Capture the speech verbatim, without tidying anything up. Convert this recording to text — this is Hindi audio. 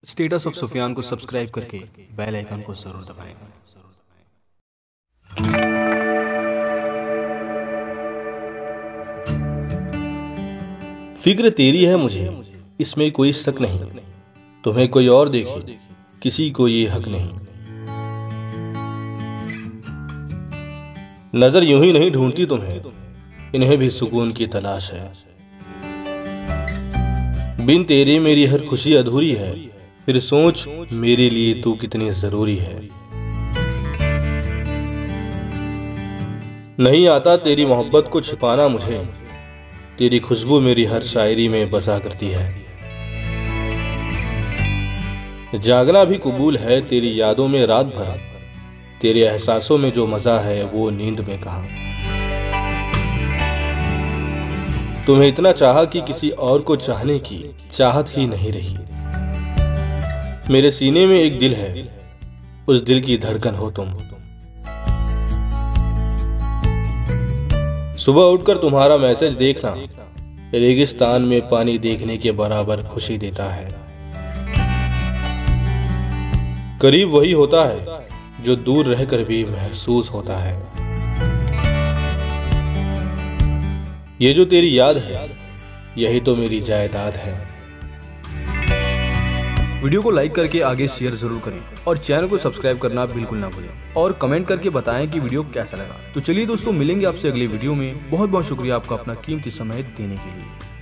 स्टेटस ऑफ सुफियान को सब्सक्राइब करके बेल आइकन को जरूर दबाएं। फिक्र तेरी है मुझे, इसमें कोई शक नहीं। तुम्हें कोई और देखे, किसी को ये हक नहीं। नजर यूं ही नहीं ढूंढती तुम्हें, इन्हें भी सुकून की तलाश है। बिन तेरे मेरी हर खुशी अधूरी है, फिर सोच मेरे लिए तू कितनी जरूरी है। नहीं आता तेरी मोहब्बत को छिपाना मुझे, तेरी खुशबू मेरी हर शायरी में बसा करती है। जागना भी कबूल है तेरी यादों में रात भर, तेरे एहसासों में जो मजा है वो नींद में कहाँ। तुम्हें इतना चाहा कि किसी और को चाहने की चाहत ही नहीं रही। मेरे सीने में एक दिल है, उस दिल की धड़कन हो तुम। सुबह उठकर तुम्हारा मैसेज देखना रेगिस्तान में पानी देखने के बराबर खुशी देता है। करीब वही होता है जो दूर रहकर भी महसूस होता है। ये जो तेरी याद है, यही तो मेरी जायदाद है। वीडियो को लाइक करके आगे शेयर जरूर करें और चैनल को सब्सक्राइब करना बिल्कुल ना भूलें और कमेंट करके बताएं कि वीडियो कैसा लगा। तो चलिए दोस्तों, मिलेंगे आपसे अगले वीडियो में। बहुत बहुत शुक्रिया आपका अपना कीमती समय देने के लिए।